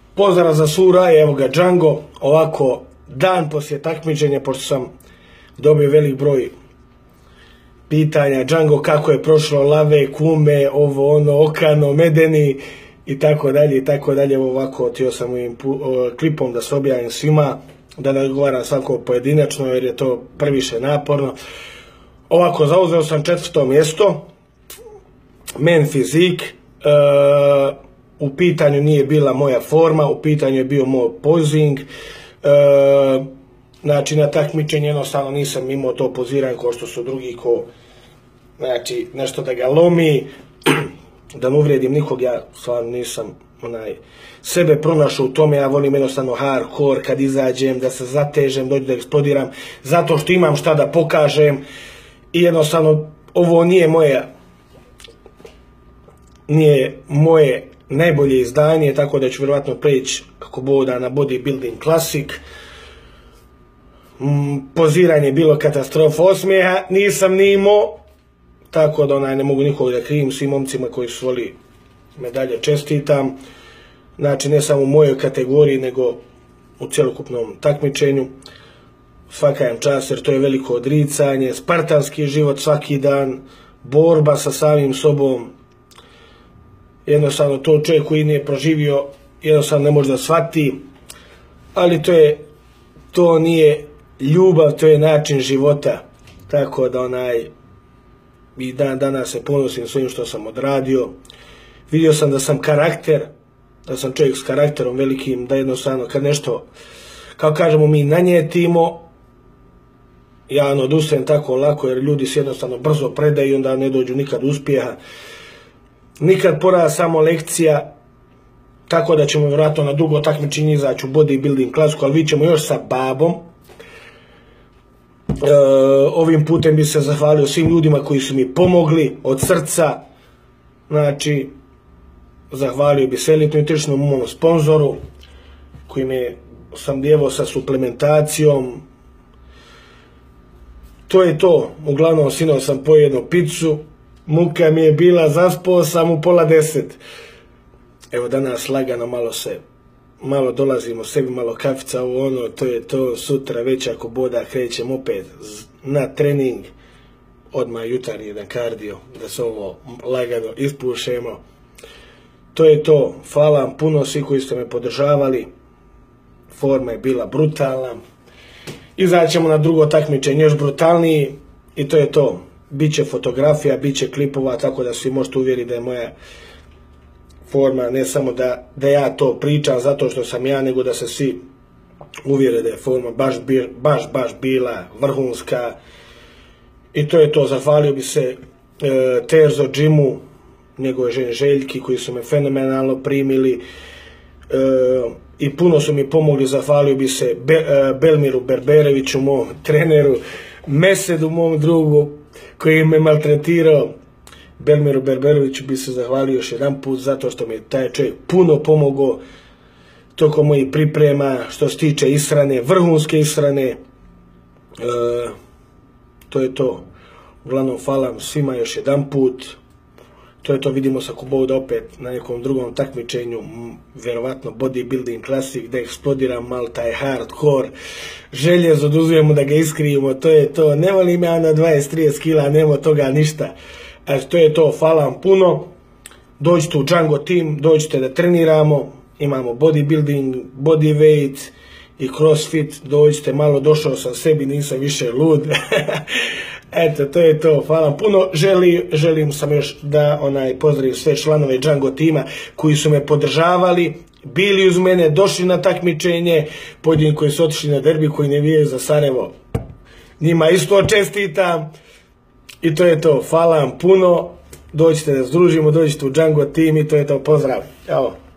Pozdrav za Sura, evo ga Django, ovako dan poslije takmičenja, pošto sam dobio velik broj pitanja, Django kako je prošlo, lave, kume, ovo ono, okano, medeni i tako dalje i tako dalje. Ovako htio sam ovim klipom da se objavim svima, da ne odgovaram svako pojedinačno jer je to previše naporno. Ovako, zauzeo sam 4. mjesto, men fizik, u pitanju nije bila moja forma, u pitanju je bio moj pozing, znači na takmičenju jednostavno nisam imao to poziranje kao što su drugi, ko znači nešto da ga lomi, da ne uvrijedim nikog, ja stvarno nisam sebe pronašao u tome, ja volim jednostavno hardcore, kad izađem da se zatežem, dođu da eksplodiram, zato što imam šta da pokažem i jednostavno ovo nije moje najbolje izdanje, tako da ću vjerovatno preći kako boda na bodybuilding klasik. Poziranje je bilo katastrofa, osmijeha nisam ni imao, tako da ne mogu nikog da krivim, svim momcima koji su svoli medalje čestitam. Znači ne samo u mojoj kategoriji, nego u cjelokupnom takmičenju. Svaka im čast jer to je veliko odricanje, spartanski život svaki dan, borba sa samim sobom. Jednostavno to čovjek koji nije proživio jednostavno ne može da shvati, ali to nije ljubav, to je način života, tako da i dan danas se ponosim svojim što sam odradio. Vidio sam da sam karakter, da sam čovjek s karakterom velikim, da jednostavno kad nešto, kao kažemo mi, nanjetimo, ja odustajem tako lako jer ljudi se jednostavno brzo predaju i onda ne dođu nikad uspjeha. Nikad poraz, samo lekcija, tako da ćemo vjerojatno na dugo takmičenje izaći u bodybuilding klasiku, ali vidjet ćemo još sa babom. Ovim putem bi se zahvalio svim ljudima koji su mi pomogli od srca, znači zahvalio bi se Elite Nutrition, mom sponzoru, koji me sam djevao sa suplementacijom. To je to, uglavnom sinoć sam pojeo jednu picu, muka mi je bila, zaspao sam u 9:30. Evo danas lagano malo dolazimo sebi, malo kafica, ovo ono, to je to, sutra već ako boda krećem opet na trening, odmah jutarnji jedan kardio, da se ovo lagano ispušemo. To je to, hvala vam puno svi koji ste me podržavali, forma je bila brutalna, izaćemo na drugo takmičenje još brutalniji i to je to. Biće fotografija, biće klipova, tako da svi možete uvjeriti da je moja forma, ne samo da ja to pričam zato što sam ja, nego da se svi uvjere da je forma baš bila vrhunska. I to je to, zahvalio bi se Terzo Džimu, njegove žene Željki, koji su me fenomenalno primili i puno su mi pomogli. Zahvalio bi se Belmiru Berbereviću, mom treneru, Mesedu, mom drugu, koji me maltretirao. Belmiru Berberoviću bi se zahvalio još jedan put zato što mi je taj čovjek puno pomogao tokom mojih priprema što se tiče ishrane, vrhunske ishrane. To je to. Uglavnom hvala vam svima još jedan put. To je to, vidimo se ako Bog opet na nekom drugom takmičenju, vjerovatno bodybuilding klasik, da eksplodiram malo taj hardcore, željezo oduzujemo da ga iskrivimo, to je to. Ne volim ja na 20-30 kila, nema toga ništa. To je to, hvala vam puno. Dođite u Django team, dođite da treniramo, imamo bodybuilding, bodyweight i crossfit, dođite, malo došao sam sebi, nisam više lud. Eto, to je to, hvala vam puno. Želim sam još da pozdravim sve članove Django tima koji su me podržavali, bili uz mene, došli na takmičenje, pojedini koji su otišli na derbi, koji ne vijaju za Sarajevo, njima isto čestitam. I to je to, hvala vam puno, dođite da združimo, dođite u Django tim i to je to, pozdrav, evo.